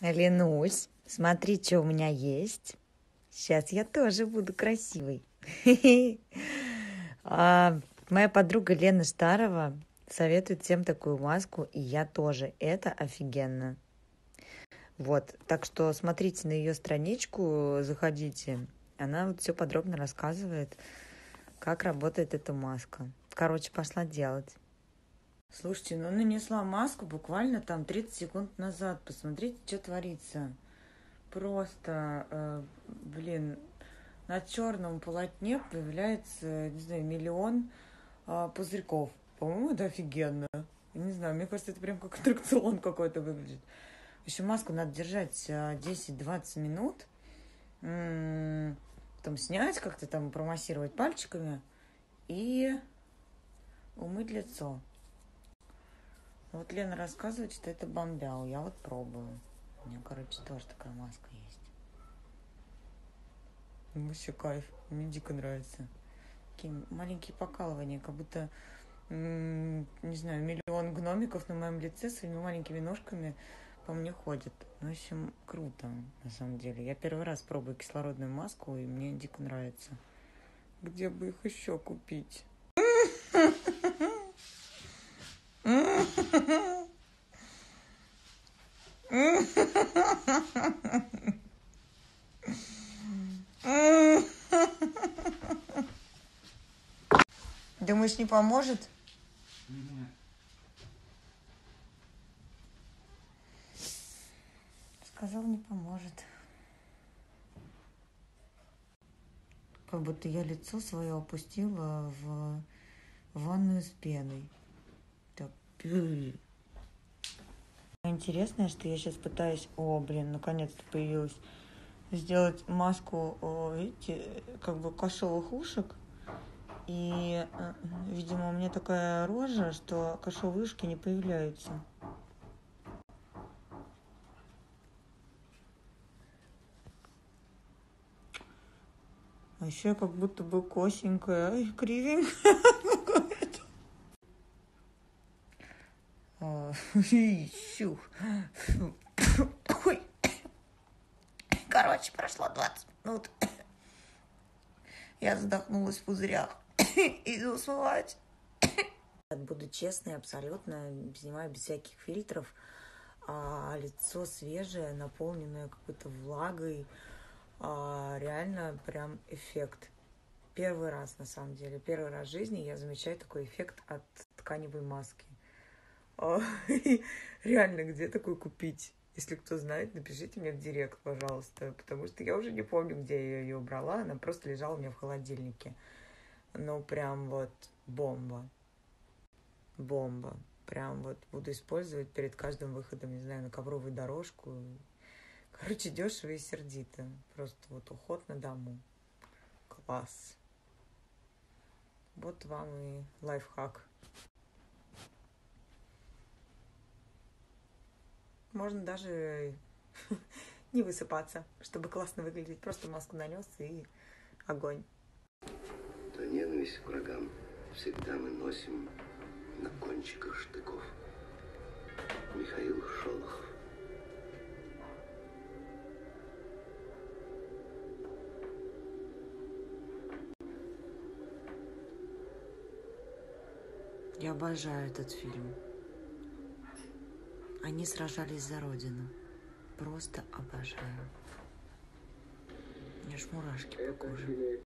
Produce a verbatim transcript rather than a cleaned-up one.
Ленусь, смотри, что у меня есть. Сейчас я тоже буду красивой. А, моя подруга Лена Старова советует всем такую маску, и я тоже. Это офигенно. Вот, так что смотрите на ее страничку, заходите. Она вот все подробно рассказывает, как работает эта маска. Короче, пошла делать. Слушайте, ну нанесла маску буквально там тридцать секунд назад. Посмотрите, что творится. Просто, э, блин, на черном полотне появляется, не знаю, миллион э, пузырьков. По-моему, это офигенно. Я не знаю, мне кажется, это прям как аттракцион какой-то выглядит. В общем, маску надо держать десять-двадцать минут. М-м, потом снять, как-то там промассировать пальчиками и умыть лицо. Вот Лена рассказывает, что это бомбяу. Я вот пробую. У меня, короче, тоже такая маска есть. Вообще кайф. Мне дико нравится. Такие маленькие покалывания, как будто, м- не знаю, миллион гномиков на моем лице своими маленькими ножками по мне ходят. В общем, круто, на самом деле. Я первый раз пробую кислородную маску, и мне дико нравится. Где бы их еще купить? Думаешь, не поможет? Нет. Сказал, не поможет. Как будто я лицо свое опустила в ванную с пеной. Так. Интересное, что я сейчас пытаюсь... О, блин, наконец-то появилась. Сделать маску, о, видите, как бы кошовых ушек. И, видимо, у меня такая рожа, что кошовые ушки не появляются. А еще как будто бы косенькая, ай, кривенькая какая-то. Ой. Короче, прошло двадцать минут. Я задохнулась в пузырях. Иду смывать. Буду честной, абсолютно снимаю без всяких фильтров. А лицо свежее, наполненное какой-то влагой. А, реально прям эффект. Первый раз, на самом деле, первый раз в жизни я замечаю такой эффект от тканевой маски. А, реально, где такой купить? Если кто знает, напишите мне в директ, пожалуйста, потому что я уже не помню, где я ее брала, она просто лежала у меня в холодильнике. Ну, прям вот бомба. Бомба. Прям вот буду использовать перед каждым выходом, не знаю, на ковровую дорожку. Короче, дешево и сердито. Просто вот уход на дому. Класс. Вот вам и лайфхак. Можно даже не высыпаться, чтобы классно выглядеть. Просто маску нанес и огонь. То ненависть к врагам всегда мы носим на кончиках штыков. Михаил Шолохов. Я обожаю этот фильм. Они сражались за Родину. Просто обожаю. У меня аж мурашки по коже.